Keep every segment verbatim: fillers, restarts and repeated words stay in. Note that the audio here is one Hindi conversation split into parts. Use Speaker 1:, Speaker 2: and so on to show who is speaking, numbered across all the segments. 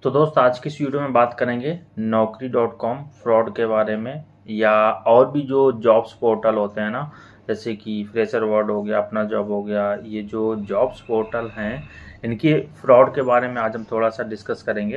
Speaker 1: तो दोस्त आज की इस वीडियो में बात करेंगे नौकरी डॉट कॉम फ्रॉड के बारे में, या और भी जो जॉब्स पोर्टल होते हैं ना, जैसे कि फ्रेशर वर्ड हो गया, अपना जॉब हो गया। ये जो जॉब्स पोर्टल हैं इनकी फ्रॉड के बारे में आज हम थोड़ा सा डिस्कस करेंगे।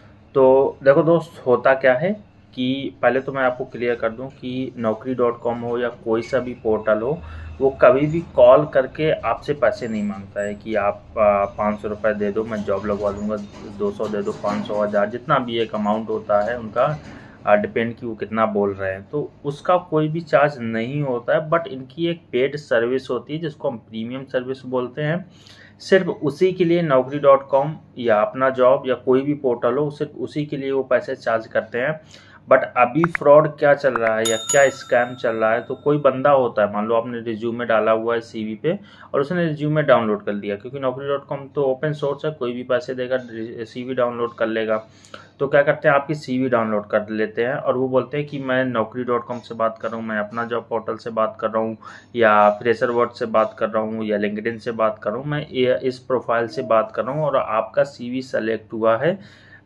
Speaker 1: तो देखो दोस्त, होता क्या है कि पहले तो मैं आपको क्लियर कर दूं कि नौकरी डॉट कॉम हो या कोई सा भी पोर्टल हो, वो कभी भी कॉल करके आपसे पैसे नहीं मांगता है कि आप पाँच सौ रुपये दे दो, मैं जॉब लगवा दूंगा, दो सौ दे दो, पाँच सौ, हज़ार, जितना भी एक अमाउंट होता है उनका डिपेंड कि वो कितना बोल रहे हैं, तो उसका कोई भी चार्ज नहीं होता है। बट इनकी एक पेड सर्विस होती है जिसको हम प्रीमियम सर्विस बोलते हैं। सिर्फ उसी के लिए नौकरी डॉट कॉम या अपना जॉब या कोई भी पोर्टल हो, सिर्फ उसी के लिए वो पैसे चार्ज करते हैं। बट अभी फ्रॉड क्या चल रहा है या क्या स्कैम चल रहा है, तो कोई बंदा होता है, मान लो आपने रिज्यूमे डाला हुआ है सीवी पे और उसने रिज्यूमे डाउनलोड कर लिया, क्योंकि नौकरी डॉट कॉम तो ओपन सोर्स है, कोई भी पैसे देगा सीवी डाउनलोड कर लेगा। तो क्या करते हैं, आपकी सीवी डाउनलोड कर लेते हैं और वो बोलते हैं कि मैं नौकरी डॉट कॉम से बात कर रहा हूँ, मैं अपना जॉब पोर्टल से बात कर रहा हूँ, या फ्रेशर वर्ड से बात कर रहा हूँ, या लिंक्डइन से बात कर रहा हूँ, मैं इस प्रोफाइल से बात कर रहा हूँ और आपका सीवी सेलेक्ट हुआ है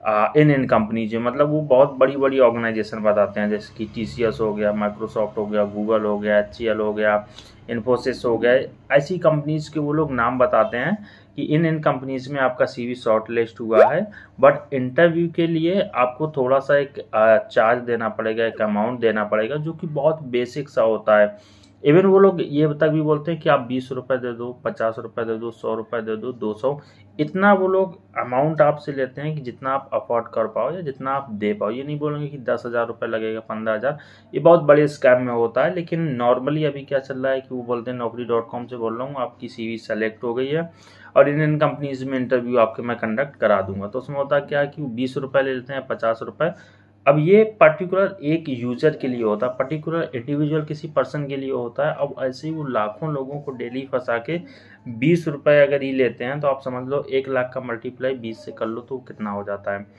Speaker 1: इन इन कंपनीज में। मतलब वो बहुत बड़ी बड़ी ऑर्गेनाइजेशन बताते हैं, जैसे कि टीसीएस हो गया, माइक्रोसॉफ्ट हो गया, गूगल हो गया, एचसीएल हो गया, इन्फोसिस हो गया। ऐसी कंपनीज के वो लोग नाम बताते हैं कि इन इन कंपनीज में आपका सीवी शॉर्ट लिस्ट हुआ है। बट इंटरव्यू के लिए आपको थोड़ा सा एक चार्ज देना पड़ेगा, एक अमाउंट देना पड़ेगा, जो कि बहुत बेसिक सा होता है। इवन वो लोग ये तक भी बोलते हैं कि आप बीस रुपए दे दो, पचास रुपए दे दो, सौ रुपए दे दो, दो सौ, इतना वो लोग अमाउंट आपसे लेते हैं कि जितना आप अफोर्ड कर पाओ या जितना आप दे पाओ। ये नहीं बोलेंगे कि दस हज़ार रुपये लगेगा, पंद्रह हज़ार, ये बहुत बड़े स्कैम में होता है। लेकिन नॉर्मली अभी क्या चल रहा है कि वो बोलते हैं नौकरी डॉट कॉम से बोल रहा हूँ, आपकी सीवी सेलेक्ट हो गई है और इन इन कंपनीज में इंटरव्यू आपके मैं कंडक्ट करा दूंगा। तो उसमें होता क्या है कि वो बीस रुपये ले लेते हैं, पचास रुपये। अब ये पर्टिकुलर एक यूजर के लिए होता है, पर्टिकुलर इंडिविजुअल किसी पर्सन के लिए होता है। अब ऐसे ही वो लाखों लोगों को डेली फंसा के बीस रुपये अगर ही लेते हैं, तो आप समझ लो एक लाख का मल्टीप्लाई बीस से कर लो तो कितना हो जाता है।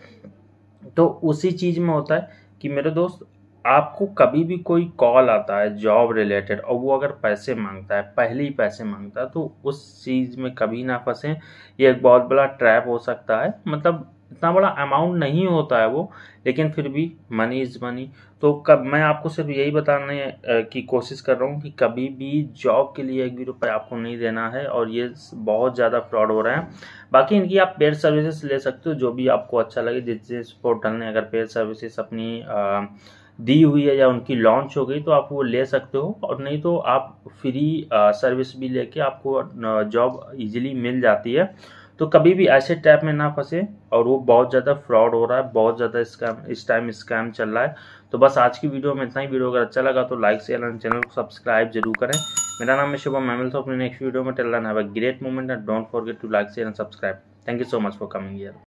Speaker 1: तो उसी चीज़ में होता है कि मेरे दोस्त, आपको कभी भी कोई कॉल आता है जॉब रिलेटेड और वो अगर पैसे मांगता है, पहले ही पैसे मांगता है, तो उस चीज़ में कभी ना फंसें। ये एक बहुत बड़ा ट्रैप हो सकता है। मतलब इतना बड़ा अमाउंट नहीं होता है वो, लेकिन फिर भी मनी इज़ मनी। तो कब मैं आपको सिर्फ यही बताने की कोशिश कर रहा हूँ कि कभी भी जॉब के लिए एक भी रुपये आपको नहीं देना है, और ये बहुत ज़्यादा फ्रॉड हो रहा है। बाकी इनकी आप पेड सर्विसेज ले सकते हो, जो भी आपको अच्छा लगे। जिस जिस पोर्टल ने अगर पेड सर्विसेज अपनी आ, दी हुई है या उनकी लॉन्च हो गई, तो आप वो ले सकते हो, और नहीं तो आप फ्री सर्विस भी लेके आपको जॉब इजीली मिल जाती है। तो कभी भी ऐसे टैप में ना फंसे। और वो बहुत ज़्यादा फ्रॉड हो रहा है, बहुत ज़्यादा स्कैम इस टाइम स्कैम चल रहा है। तो बस आज की वीडियो में इतना ही। वीडियो अगर अच्छा लगा तो लाइक शेयर एंड चैनल को सब्सक्राइब जरूर करें। मेरा नाम है शुभम, मैं मिलता हूं अपनी नेक्स्ट वीडियो में। Till then have a great moment and don't forget to like share and subscribe. Thank you so much for coming here.